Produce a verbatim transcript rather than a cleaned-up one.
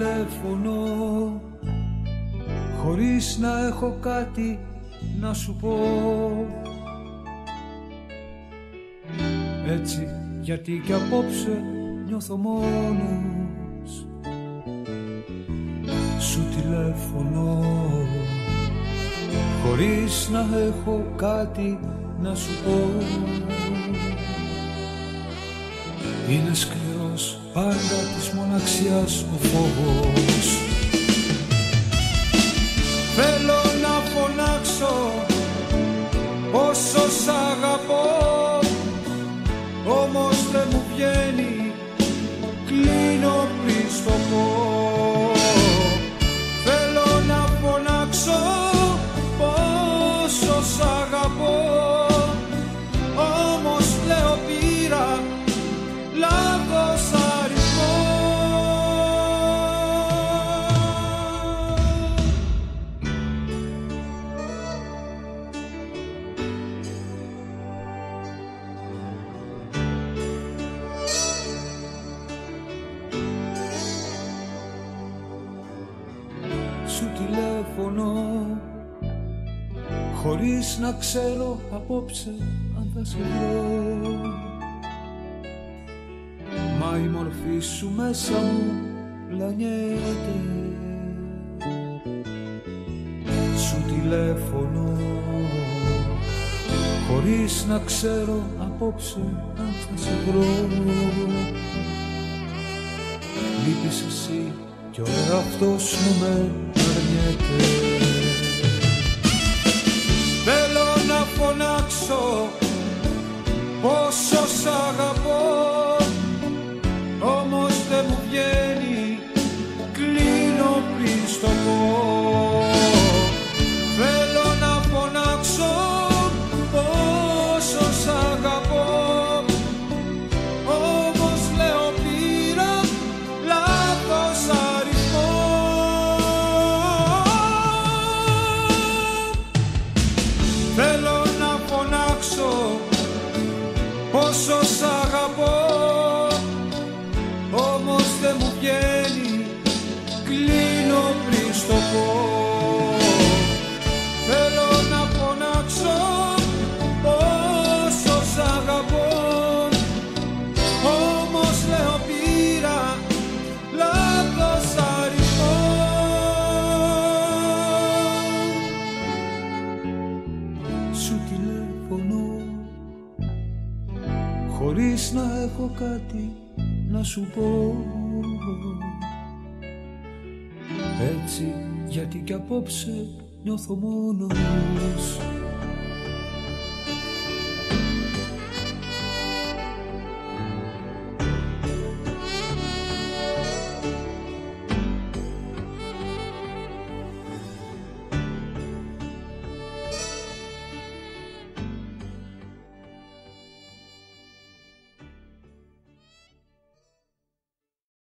τηλέφωνο χωρίς να έχω κάτι να σου πω. Έτσι γιατί κι απόψε νιώθω μόνος. Σου τηλέφωνο χωρίς να έχω κάτι να σου πω. Είναι σκληρός πάντα της μοναξιάς ο φόβος. Θέλω να φωνάξω πόσο σ' αγαπώ, όμως δεν μου βγαίνει, κλείνω πριν στο πω. Θέλω να φωνάξω πόσο σ' αγαπώ, όμως λέω πήρα λάθος αριθμό. Σου τηλέφωνο χωρίς να ξέρω απόψε αν θα σε βρω. Μα η μορφή σου μέσα μου πλανιέται. Σου τηλέφωνο χωρίς να ξέρω απόψε αν θα σε βρω. Λείπεις εσύ κι ο εαυτός μου με αρνιέται. Θέλω να φωνάξω πόσο σ' αγαπώ, όμως δεν μου βγαίνει, κλείνω πριν στο πω. Θέλω να φωνάξω πόσο σ' αγαπώ, όμως λέω πήρα λάθος αριθμό. Θέλω να φωνάξω πόσο σ' αγαπώ, όμως δεν μου βγαίνει, κλείνω πριν στο πω. Θέλω να φωνάξω πόσο σ' αγαπώ, όμως λέω πήρα λάθος αριθμό. Σου τηλέφωνο χωρίς να έχω κάτι να σου πω. Έτσι γιατί κι απόψε νιώθω μόνος.